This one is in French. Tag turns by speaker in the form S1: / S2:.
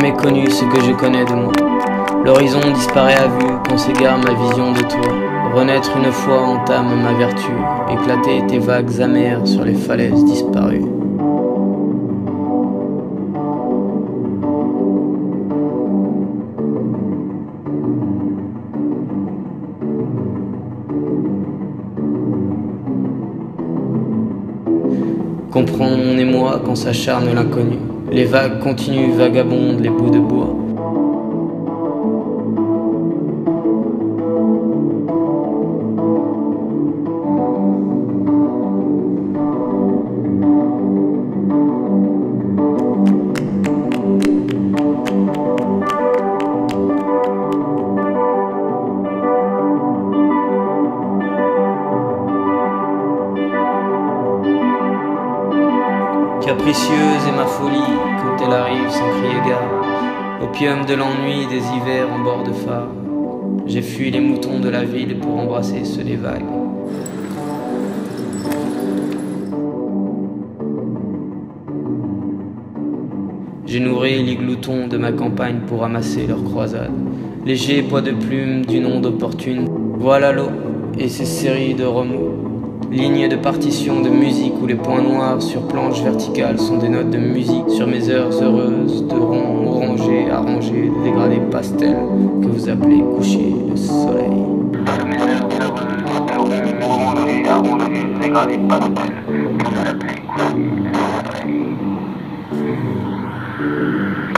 S1: jamais connu ce que je connais de moi. L'horizon disparaît à vue quand s'égare ma vision de toi. Renaître une fois entame ma vertu, éclater tes vagues amères sur les falaises disparues. Comprends mon émoi quand s'acharne l'inconnu. Les vagues continuent, vagabondent les bouts de bois. Capricieuse est ma folie quand elle arrive sans crier gare. Opium de l'ennui des hivers en bord de phare. J'ai fui les moutons de la ville pour embrasser ceux des vagues. J'ai nourri les gloutons de ma campagne pour ramasser leurs croisades. Léger poids de plumes d'une onde opportune. Voilà l'eau et ses séries de remous. Lignes de partition de musique où les points noirs sur planche verticale sont des notes de musique sur mes heures heureuses de ronds orangés, arrangés, de dégradés pastels que vous appelez coucher le soleil. Sur mes heures heureuses de ronds orangés, arrangés, de dégradés pastels que vous appelez coucher le soleil.